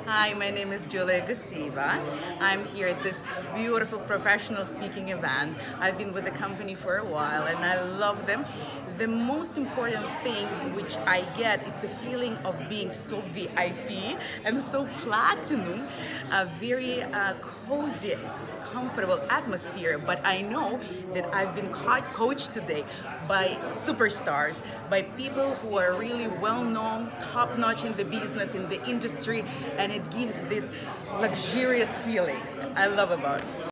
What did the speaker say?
Hi, my name is Gousseva. I'm here at this beautiful professional speaking event. I've been with the company for a while and I love them. The most important thing which I get, it's a feeling of being so VIP and so platinum, a very cozy, comfortable atmosphere. But I know that I've been coached today by superstars, by people who are really well-known, top-notch in the business, in the industry, and it gives this luxurious feeling I love about it.